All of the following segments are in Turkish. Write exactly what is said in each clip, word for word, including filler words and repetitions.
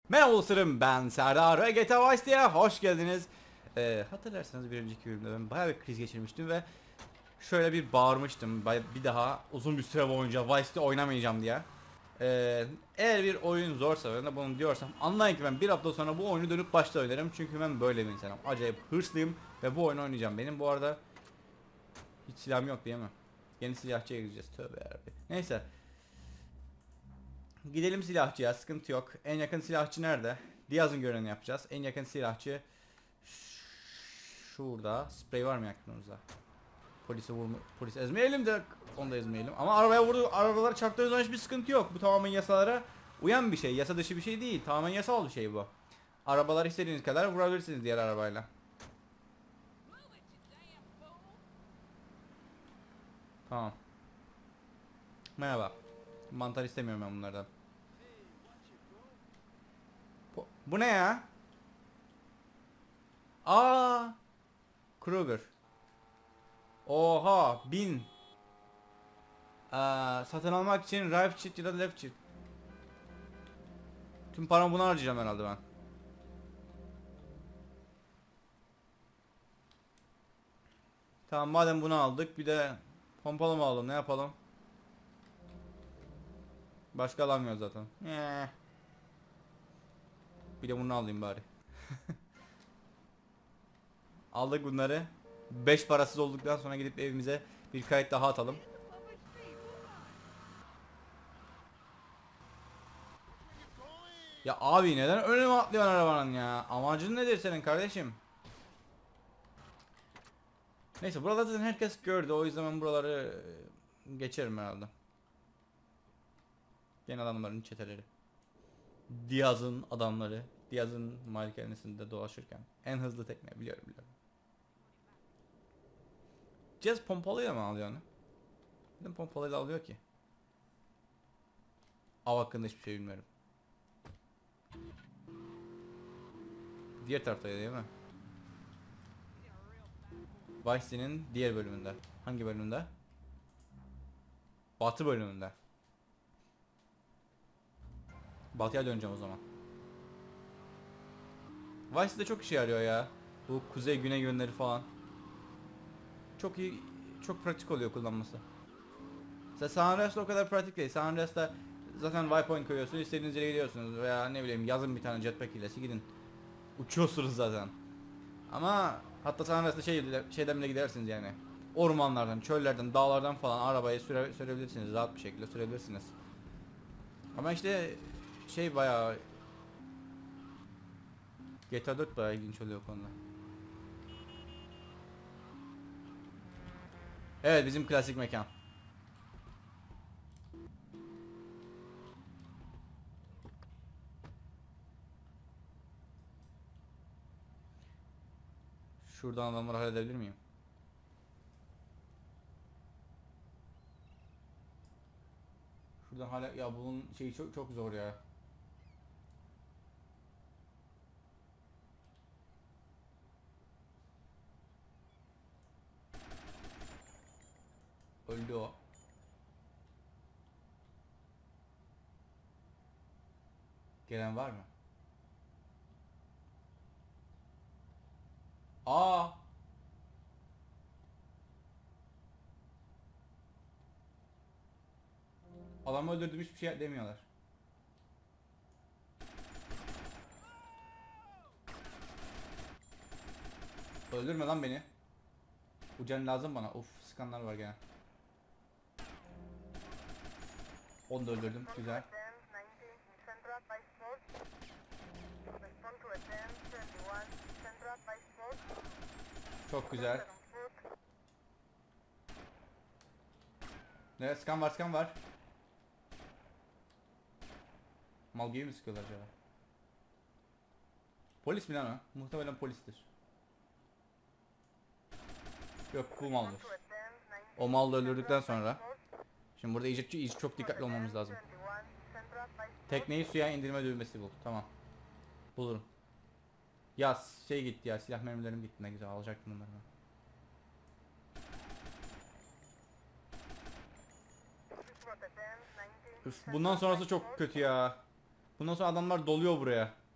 Merhaba dostlarım, ben Serdar ve G T A Vice City'ye hoş geldiniz. Ee, hatırlarsanız bir önceki bölümde ben bayağı bir kriz geçirmiştim ve şöyle bir bağırmıştım. Bir daha uzun bir süre boyunca Vice City oynamayacağım diye. Ee, eğer bir oyun zorsa ben de bunu diyorsam anlayın ki ben bir hafta sonra bu oyunu dönüp başta oynarım. Çünkü ben böyle bir insanım. Acayip hırslıyım ve bu oyunu oynayacağım. Benim bu arada hiç silahım yok değil mi? Yeni silahçıya gireceğiz. Tövbe yarabbim. Neyse. Gidelim silahçıya, sıkıntı yok. En yakın silahçı nerede? Diaz'ın görevini yapacağız. En yakın silahçı şurada. Sprey var mı aklınızda? Polisi vurma, polis ezmeyelim de onu da ezmeyelim. Ama arabaya vurdu, arabalar çarptığı zaman hiçbir sıkıntı yok. Bu tamamen yasalara uyan bir şey. Yasa dışı bir şey değil. Tamamen yasal bir şey bu. Arabalar istediğiniz kadar vurabilirsiniz diğer arabayla. Tamam. Merhaba. Mantar istemiyorum ben bunlardan. Bu, bu ne ya? Aa! Kruger. Oha, bin. Aa, satın almak için right shift ya da left shift. Tüm paramı buna harcayacağım herhalde ben. Tamam, madem bunu aldık, bir de pompalı mı alalım, ne yapalım? Başka alamıyor zaten. Eee. Bir de bunu alayım bari. Aldık bunları. beş parasız olduktan sonra gidip evimize bir kayıt daha atalım. Ya abi, neden önüme atlıyorsun arabanın ya? Amacın nedir senin kardeşim? Neyse, burada zaten herkes gördü, o yüzden ben buraları geçerim herhalde. Gene adamların çeteleri. Diaz'ın adamları. Diaz'ın malikanesinde dolaşırken. En hızlı tekne, biliyorum biliyorum. Diaz pompalıyla mı alıyor onu? Neden pompalıyla alıyor ki? Av hakkında hiçbir şey bilmiyorum. Diğer taraftaydı değil mi? Vice City'nin diğer bölümünde. Hangi bölümünde? Batı bölümünde. Batıya döneceğim o zaman. Vice City'de çok işe yarıyor ya. Bu kuzey güney yönleri falan. Çok iyi, çok pratik oluyor kullanması. Mesela San Andreas'ta o kadar pratik değil. San Andreas'ta zaten waypoint koyuyorsunuz, istediğiniz yere gidiyorsunuz veya ne bileyim yazın bir tane jetpack hilesi gidin. Uçuyorsunuz zaten. Ama hatta San Andreas'ta şey, şeyden bile gidersiniz yani. Ormanlardan, çöllerden, dağlardan falan arabayı süre, sürebilirsiniz, rahat bir şekilde sürebilirsiniz. Ama işte şey bayağı G T A dört bayağı ilginç oluyor o konuda. Evet, bizim klasik mekan. Şuradan adamları halledebilir miyim? Şuradan hala, ya bunun şeyi çok çok zor ya. Öldü o. Gelen var mı? Aa! Adamı öldürdüm, hiçbir şey demiyorlar. Öldürme lan beni. Bu can lazım bana. Of, skanlar var gene. Onu da öldürdüm. Güzel. Çok güzel. Evet, skan var, skan var. Mal gibi mi sıkıyorlar acaba? Polis mi lan o? Muhtemelen polistir. Yok, bu maldır. O malı öldürdükten sonra. Şimdi burada iyice, iyice çok dikkatli olmamız lazım. Tekneyi suya indirme düğmesi bul. Tamam. Bulurum. Ya şey gitti ya, silah mermilerim gitti, ne güzel alacaktım bunları ben. Üf, bundan sonrası çok kötü ya. Bundan sonra adamlar doluyor buraya.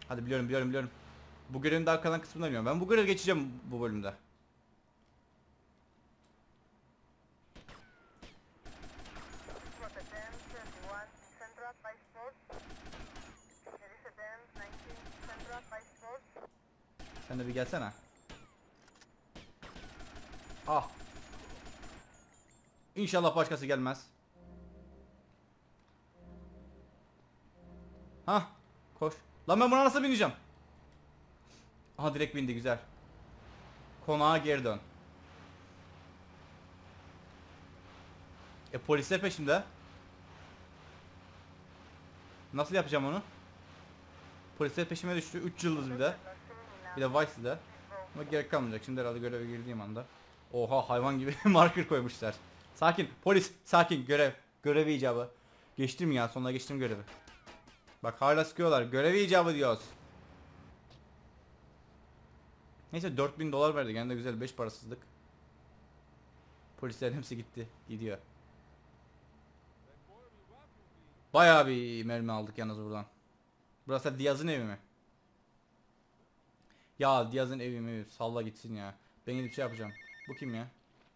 Hadi biliyorum biliyorum biliyorum. Bu görevin daha kalan kısmını bilmiyorum. Ben bu görevi geçeceğim bu bölümde. Sen de bir gelsene. Ah. İnşallah başkası gelmez. Hah. Koş. Lan ben buna nasıl bineceğim? Aha direkt bindi, güzel. Konağa geri dön. E polisler peşimde. Nasıl yapacağım onu? Polisler peşime düştü. üç yıldız bir de. Bir de Vice'de. Ama gerek kalmayacak. Şimdi herhalde göreve girdiğim anda. Oha, hayvan gibi marker koymuşlar. Sakin. Polis. Sakin. Görev. Görev icabı. Geçtim ya. Sonuna geçtim görevi. Bak hala sıkıyorlar. Görev icabı diyoruz. Neyse dört bin dolar verdi. Gene de güzel. beş parasızlık. Polislerin hepsi gitti. Gidiyor. Bayağı bir mermi aldık yalnız buradan. Burası Diaz'ın evi mi? Ya Diaz'ın evi mi? Salla gitsin ya. Ben gidip şey yapacağım. Bu kim ya?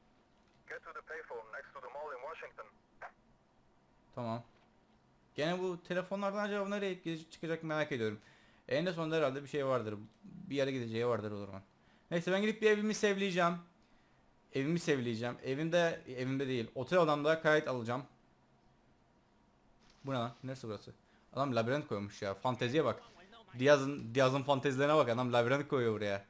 Tamam. Gene bu telefonlardan acaba nereye gidecek, çıkacak merak ediyorum. En de sonunda herhalde bir şey vardır. Bir yere gideceği vardır o zaman. Neyse ben gidip bir evimi sevleyeceğim. Evimi sevleyeceğim. Evimde, evimde değil. Otel odamda kayıt alacağım. Bu ne lan? Neresi burası? Adam labirent koymuş ya. Fanteziye bak. Diaz'ın Diaz'ın fantezilerine bak. Adam labirent koyuyor buraya.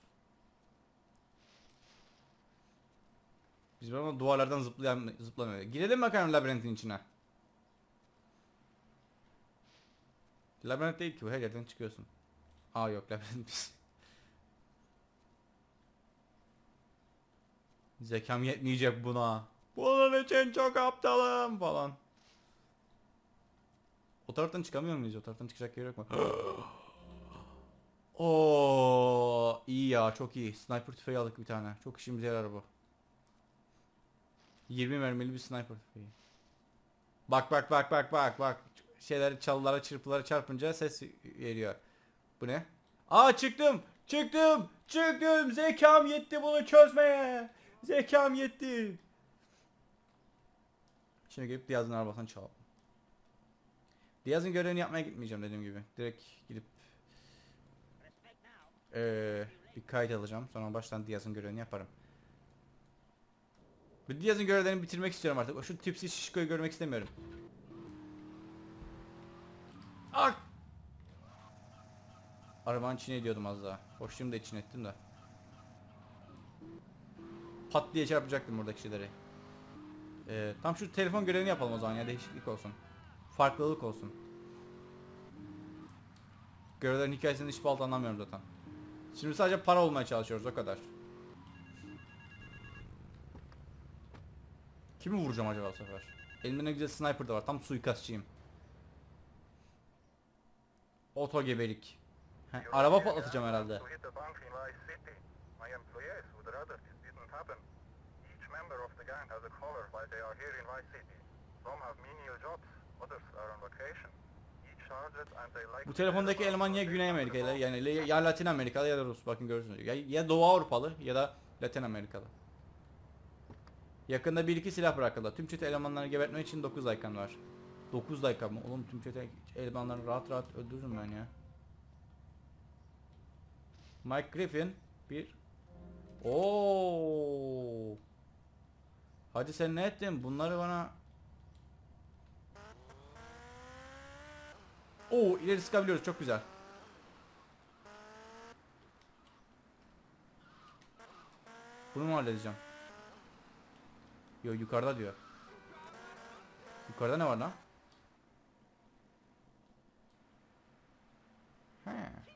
Biz böyle duvarlardan zıplayan zıplamıyor. Girelim bakalım labirentin içine. Labirent değil ki bu, her yerden çıkıyorsun. Aa yok, labirentmiş. Zekam yetmeyecek buna. Bunun için çok aptalım falan. O taraftan çıkamıyor muyuz? O taraftan çıkacak yer yok mu? Oo, iyi ya, çok iyi. Sniper tüfeği aldık bir tane. Çok işimize yarar bu. yirmi mermili bir sniper tüfeği. Bak bak bak bak bak bak. Şeyler, çalılara çırpılara çarpınca ses veriyor. Bu ne? Aa çıktım. Çıktım. Çıktım. Zekam yetti bunu çözmeye. Zekam yetti. Şimdi gelip Diaz'ın arabasını çalalım. Diaz'ın görevini yapmaya gitmeyeceğim dediğim gibi. Direkt gidip ee, bir kayıt alacağım. Sonra baştan Diaz'ın görevini yaparım. Bir Diaz'ın görevlerini bitirmek istiyorum artık. Şu tipsiz şişkoyu görmek istemiyorum. Ak! Arabanın içine ediyordum az daha. Hoşluğumu da içine ettim de. Pat diye çarpacaktım buradaki kişileri. Ee, tam şu telefon görevini yapalım o zaman ya, değişiklik olsun. Farklılık olsun. Görevlerin hikayesini hiçbir alt anlamıyorum zaten. Şimdi sadece para olmaya çalışıyoruz, o kadar. Kimi vuracağım acaba bu sefer? Elimde ne güzel sniper da var, tam suikastçıyım. Oto gebelik. Heh, araba patlatacağım herhalde. Bu telefondaki eleman ya Güney Amerikalı, yani ya Latin Amerikalı ya da Rus, bakın görürsünüz. Ya, ya Doğu Avrupalı ya da Latin Amerikalı. Yakında bir iki silah bırakıldı. Tüm çete elemanlarını gebertmek için dokuz dakikan var. dokuz dakika mı? Oğlum tüm çete elemanlarını rahat rahat öldürürüm ben ya. Mike Griffin bir. Oo. Hadi sen ne ettin? Bunları bana. Oo, ileri sıkabiliyoruz, çok güzel. Bunu mu halledeceğim? Yo, yukarıda diyor. Yukarıda ne var lan? He.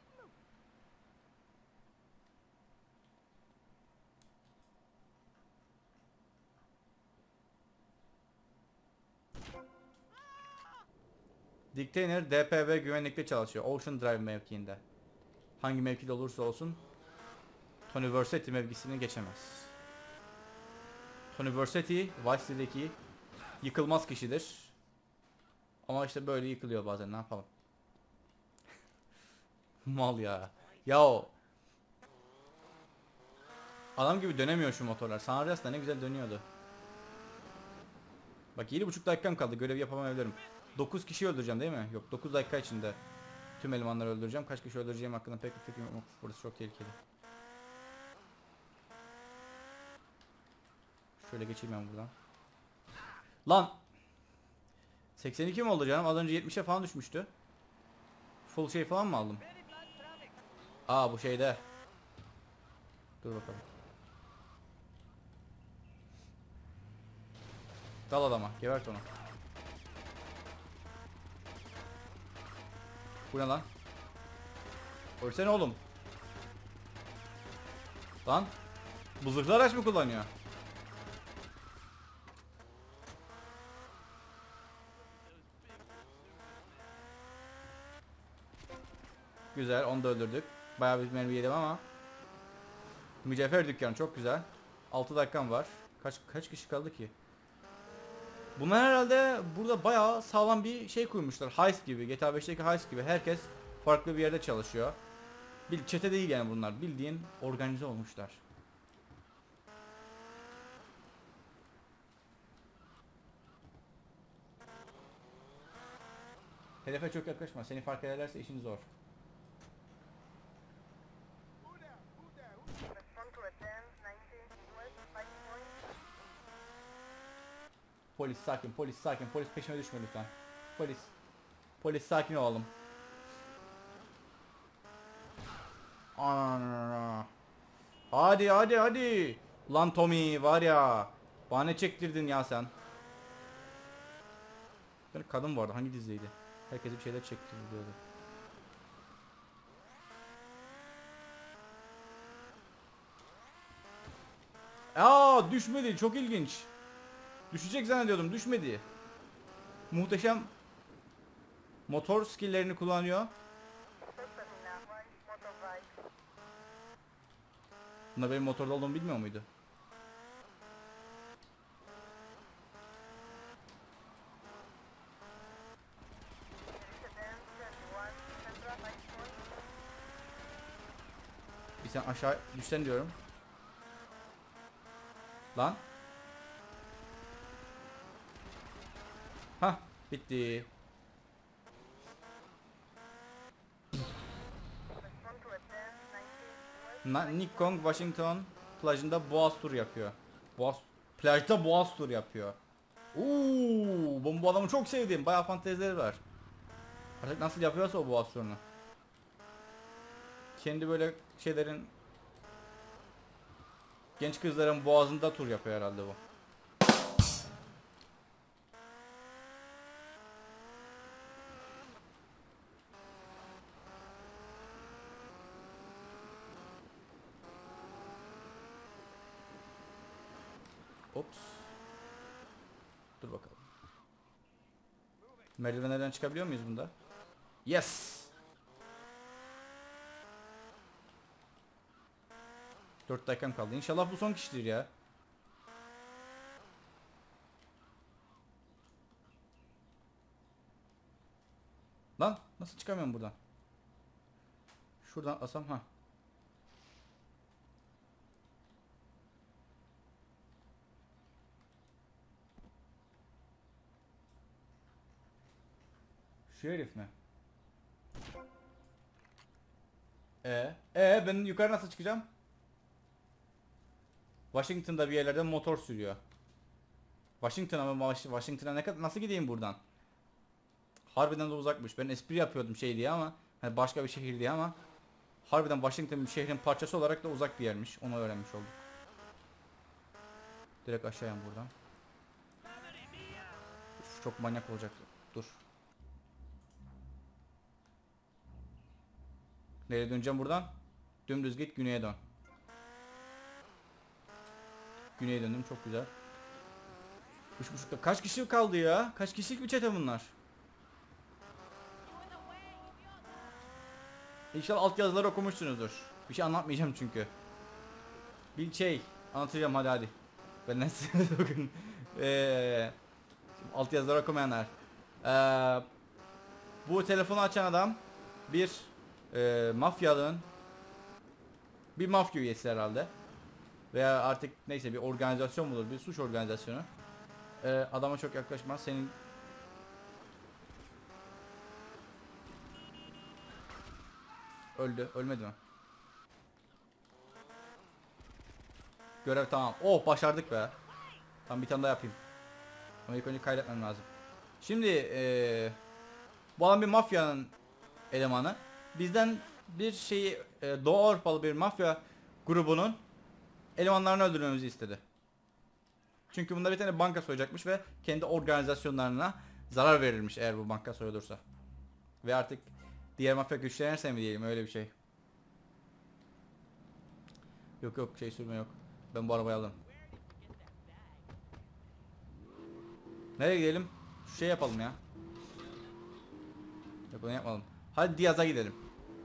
Dictainer D P V güvenlikte çalışıyor. Ocean Drive mevkiinde. Hangi mevkide olursa olsun Tony Versetti mevkisini geçemez. Tony Versetti Vice City'deki yıkılmaz kişidir. Ama işte böyle yıkılıyor bazen, ne yapalım. Mal ya. Ya o adam gibi dönemiyor şu motorlar. San Andreas'ta ne güzel dönüyordu. Bak yedi buçuk dakikam kaldı. Görev yapamayabilirim. dokuz kişi öldüreceğim değil mi? Yok, dokuz dakika içinde tüm elemanları öldüreceğim. Kaç kişi öldüreceğim hakkında pek bir fikrim yok. Burası çok tehlikeli. Şöyle geçeyim ben buradan. Lan! seksen iki mi oldu canım? Az önce yetmişe falan düşmüştü. Full şey falan mı aldım? Aa, bu şeyde. Dur bakalım. Dal adama. Gebert onu. Bu ne lan? Ölsene oğlum. Lan. Bu zırhlı araç mı kullanıyor? Güzel, onu da öldürdük. Bayağı bir mermi yedim ama. Mücevher dükkanı çok güzel. altı dakikam var. Kaç kaç kişi kaldı ki? Bunlar herhalde burada bayağı sağlam bir şey kurmuşlar. Heist gibi, G T A beşteki heist gibi. Herkes farklı bir yerde çalışıyor. Bir çete değil yani bunlar. Bildiğin organize olmuşlar. Hedefe çok yaklaşma. Seni fark ederlerse işin zor. Polis sakin, polis sakin, polis peşime düşme lütfen. Polis. Polis sakin olalım. Ana. Hadi hadi hadi. Lan Tommy var ya. Bana ne çektirdin ya sen? Bir kadın vardı, hangi diziydi? Herkese bir şeyler çektirdi diyordu. Aa, düşmedi, çok ilginç. Düşecek zannediyordum, düşmedi. Muhteşem motor skill'lerini kullanıyor. Bunda benim motorda olduğumu bilmiyor muydu? Bir sen aşağı düşsen diyorum. Lan. Hah, bitti. Na Nikon Washington plajında boğaz tur yapıyor. Boğaz plajda boğaz tur yapıyor. Uuu, ben bu adamı çok sevdim. Bayağı fantezileri var. Artık nasıl yapıyorsa o boğaz turunu. Kendi böyle şeylerin, genç kızların boğazında tur yapıyor herhalde bu. Ops. Dur bakalım. Merdivenlerden çıkabiliyor muyuz bunda? Yes. dört dakikam kaldı. İnşallah bu son kişidir ya. Lan nasıl çıkamıyorum buradan? Şuradan asam ha. Şu herif mi? E, e ben yukarı nasıl çıkacağım? Washington'da bir yerlerde motor sürüyor. Washington'a mı? Washington'a ne kadar nasıl gideyim buradan? Harbiden de uzakmış. Ben espri yapıyordum şey diye ama hani başka bir şehir diye ama harbiden Washington bir şehrin parçası olarak da uzak bir yermiş. Onu öğrenmiş olduk. Direkt aşağıya buradan. Uf, çok manyak olacaktı. Dur. Nereye döneceğim buradan? Dümdüz git, güneye dön. Güneye döndüm, çok güzel. Üç buçukta kaç kişi kaldı ya? Kaç kişilik bir çete bunlar? İnşallah altyazıları okumuşsunuzdur. Bir şey anlatmayacağım çünkü. Bir şey anlatacağım, hadi hadi. Ben nasıl bakın. Eee altyazıları okumayanlar. Eee bu telefonu açan adam bir e, mafyanın bir mafya üyesi herhalde. Veya artık neyse bir organizasyon bulur, bir suç organizasyonu. E, adama çok yaklaşmaz. Senin öldü, ölmedi mi? Görev tamam. Oh, başardık be. Tamam, bir tane daha yapayım. Ama ilk önce kaydetmem lazım. Şimdi ee, bu adam bir mafyanın elemanı. Bizden bir şeyi e, Doğu Avrupalı bir mafya grubunun elemanlarını öldürmemizi istedi. Çünkü bunda bir tane banka soyacakmış ve kendi organizasyonlarına zarar verilmiş eğer bu banka soyulursa. Ve artık diğer mafya güçlenirse mi diyelim, öyle bir şey. Yok yok, şey sürme yok. Ben bu arabayı aldım. Nereye gidelim? Şu şey yapalım ya. Yok, onu yapalım. Hadi Diaz'a gidelim.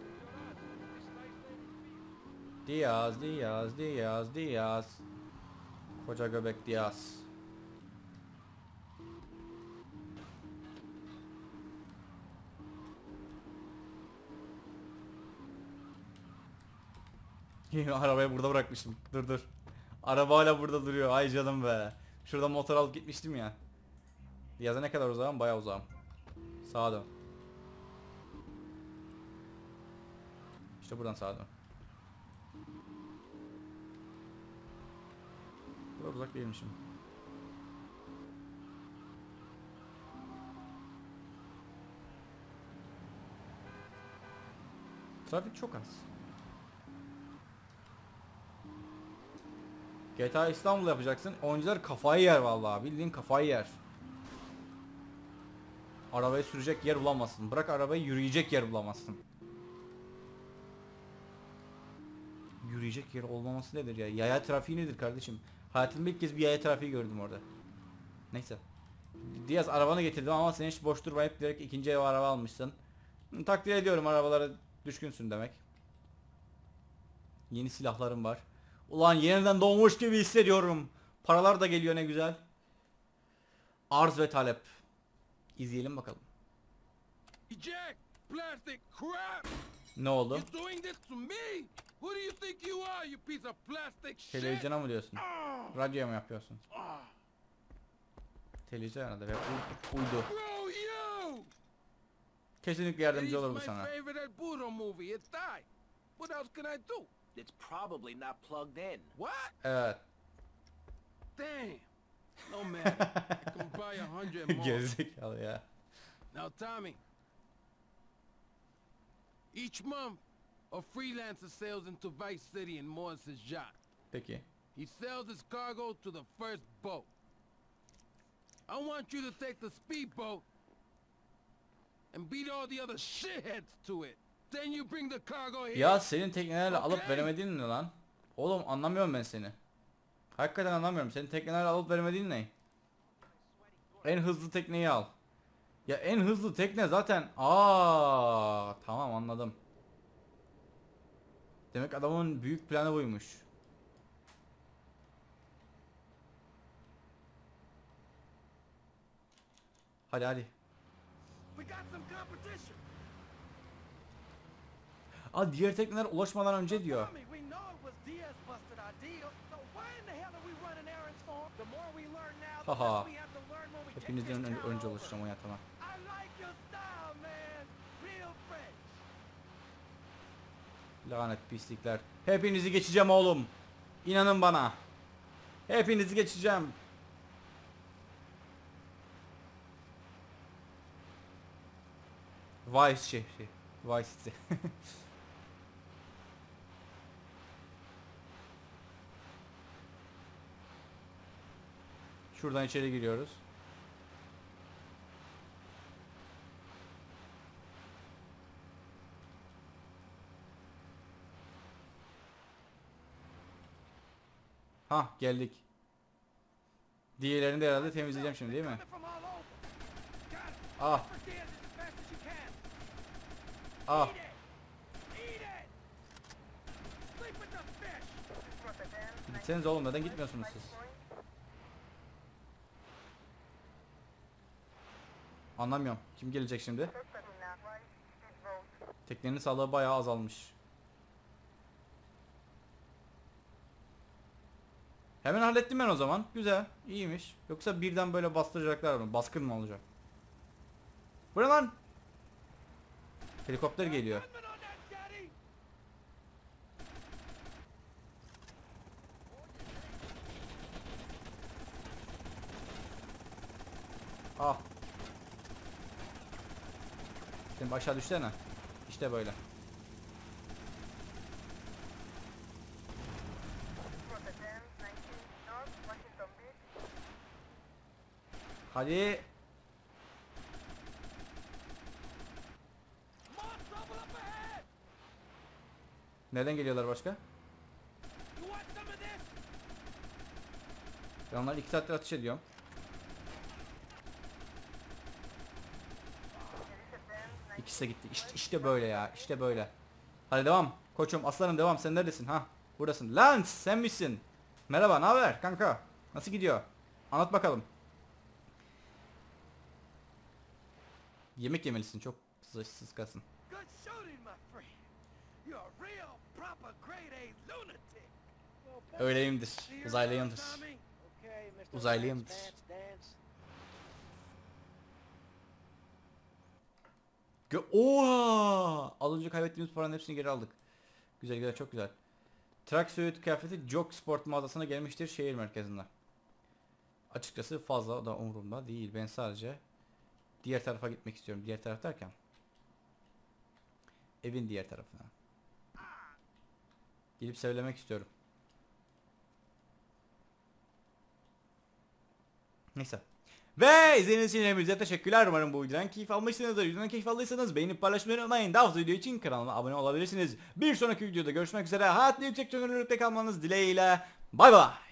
Diaz, Diaz, Diaz, Diaz. Koca göbek Diaz. Arabayı burada bırakmışım. Dur dur. Araba hala burada duruyor. Ay canım be. Şurada motor alıp gitmiştim ya. Diaz'a ne kadar uzağım? Bayağı uzağım. Sağa dön. İşte buradan sağa dön. Bu kadar uzak değilmişim. Trafik çok az. G T A İstanbul yapacaksın. Oyuncular kafayı yer vallahi. Bildiğin kafayı yer. Arabayı sürecek yer bulamazsın. Bırak arabayı, yürüyecek yer bulamazsın. Yürüyecek yer olmaması nedir ya? Yaya trafiği nedir kardeşim? Hayatımda ilk kez bir yaya trafiği gördüm orada. Neyse. Diaz, arabanı getirdim ama sen hiç boş durmayıp direkt ikinci ev araba almışsın. Takdir ediyorum, arabalara düşkünsün demek. Yeni silahlarım var. Ulan yeniden doğmuş gibi hissediyorum. Paralar da geliyor, ne güzel. Arz ve talep. İzleyelim bakalım. Jack, plastic crap! Ne oldu? You're doing this to me? Who do you think you are, you piece of plastic shit? Televizyona mı diyorsun? Ah, Radyoya mı yapıyorsun? ah. Televizyon herhalde ve uy- uydu. Bro, you! Kesinlikle yardımcı It's olur bu my sana. favorite El Burro movie. It's die. What else can I do? It's probably not plugged in. What? Evet. Damn. No matter. I can buy a hundred more. Gerizekalı ya. Now, Tommy. Each month, a freelancer sails into Vice City in Morris's yacht. Peki. He sells his cargo to the first boat. I want you to take the speedboat and beat all the other shitheads to it. Then you bring the cargo here. Ya senin teknelerle alıp Okay. veremediğin ne lan? Oğlum anlamıyorum ben seni. Hakikaten anlamıyorum. Senin teknelerle alıp veremediğin ne? En hızlı tekneyi al. Ya en hızlı tekne zaten. Aa, tamam, anladım. Demek adamın büyük planı buymuş. Hadi hadi. We got some competition. Aa, diğer tekneler ulaşmadan önce diyor. Tommy, we know it was Diaz busted our deal. So why in the hell are we running errands for him? The more we learn now, the Haha. less we have to learn when we take Hepinizden this önce, town önce over. ulaşacağım o yatama. I like your style, man. Real fresh. Lanet pislikler. Hepinizi geçeceğim oğlum. İnanın bana. Hepinizi geçeceğim. Vice şehri. Vice City. Şuradan içeri giriyoruz. Ha, geldik. Diğerlerini de herhalde temizleyeceğim şimdi, değil mi? Coming from all over. Got it. Ah, For Diaz as fast as you can. ah. Eat it. Eat it. Sleep with the fish. Gitseniz oğlum, neden gitmiyorsunuz siz? Anlamıyorum. Kim gelecek şimdi? Teknenin sağlığı bayağı azalmış. Hemen hallettim ben o zaman. Güzel. İyiymiş. Yoksa birden böyle bastıracaklar mı? Baskın mı olacak? Buraya lan. Helikopter geliyor. Ah. Şimdi aşağı düşsene. İşte böyle. Hadi. Nereden geliyorlar başka? Ben onları iki saattir ateş ediyorum. İkisi de gitti. İşte, işte böyle ya. İşte böyle. Hadi devam. Koçum aslanım devam. Sen neredesin? Ha, buradasın. Lance sen misin? Merhaba, ne haber kanka? Nasıl gidiyor? Anlat bakalım. Yemek yemelisin. Çok sıskasın. Öyleyimdir. Uzaylıyımdır. Uzaylıyımdır. Gö Oha! Az önce kaybettiğimiz paranın hepsini geri aldık. Güzel güzel, çok güzel. Tracksuit kıyafeti Jog Sport mağazasına gelmiştir şehir merkezinde. Açıkçası fazla da umurumda değil. Ben sadece diğer tarafa gitmek istiyorum. Diğer taraf derken evin diğer tarafına. Gelip söylemek istiyorum. Neyse. Ve izlediğiniz için hepinize teşekkürler. Umarım bu videodan keyif almışsınızdır. Videodan keyif aldıysanız beğenip paylaşmayı unutmayın. Daha fazla video için kanalıma abone olabilirsiniz. Bir sonraki videoda görüşmek üzere. Hayatlı yüksek çözünürlükte kalmanız dileğiyle. Bay bay.